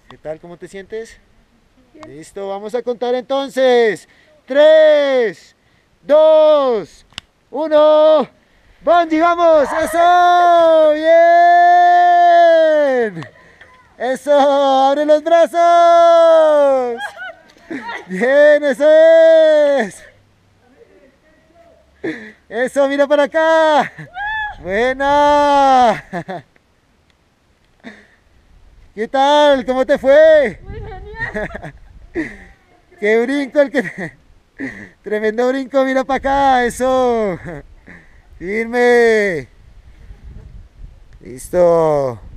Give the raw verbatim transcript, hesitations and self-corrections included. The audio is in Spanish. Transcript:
¿Qué tal? ¿Cómo te sientes? Bien. Listo, vamos a contar entonces. Tres, dos, uno. ¡Bungie, vamos! ¡Eso! ¡Bien! ¡Eso! ¡Abre los brazos! ¡Bien! ¡Eso es! ¡Eso! ¡Mira para acá! ¡Buena! ¿Qué tal? ¿Cómo te fue? Muy genial. ¡Qué brinco el que... Tremendo brinco, mira para acá, eso. Firme. Listo.